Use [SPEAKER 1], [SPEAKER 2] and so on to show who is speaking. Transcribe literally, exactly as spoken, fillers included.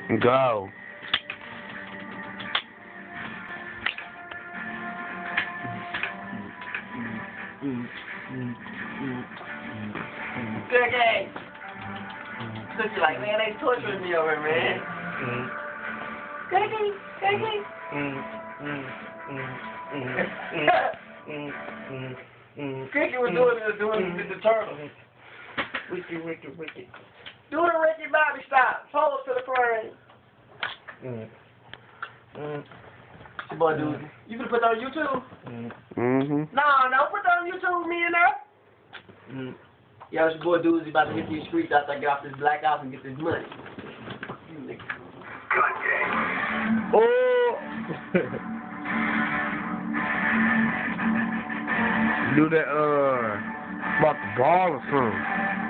[SPEAKER 1] Go.
[SPEAKER 2] Good game. Look, you like, man, they torturing me over here, man. Good game. Good game. Cookie was doing the, doing the, the turtle.
[SPEAKER 1] Ricky, Ricky, Ricky.
[SPEAKER 2] Do the Ricky Bobby stop. Pose to the front.
[SPEAKER 1] Mm. Mm.
[SPEAKER 2] Your boy, dude. You gonna put that on YouTube?
[SPEAKER 1] Mm-hmm.
[SPEAKER 2] No, no, put that on YouTube, me and her.
[SPEAKER 1] Mm.
[SPEAKER 2] Yo, it's your boy Doozy about to hit these streets after I get off this black house and get this money. You niggas.
[SPEAKER 1] Oh! Do that, uh, about the ball or something.